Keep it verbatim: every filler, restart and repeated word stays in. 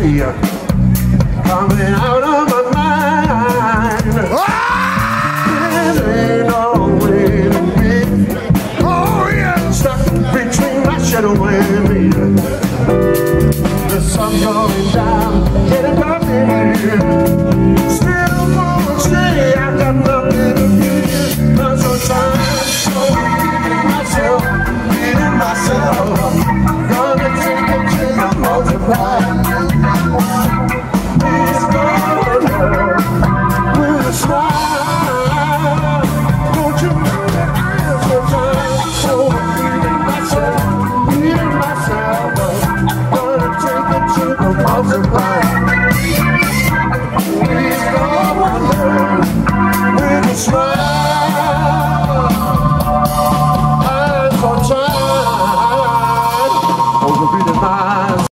me, coming out of my mind. Ah! There ain't no way to be. Oh yeah, stuck between my shadow and me. The sun going down, getting dark in here. Still won't say I got nothing to give. Not so time, so beating myself, beating myself. Gonna take it to the multiply. He's gonna with a smile. Don't you know that I am so tired? So beating myself, beating myself. Gonna take it to the multiply. He's gonna with a smile.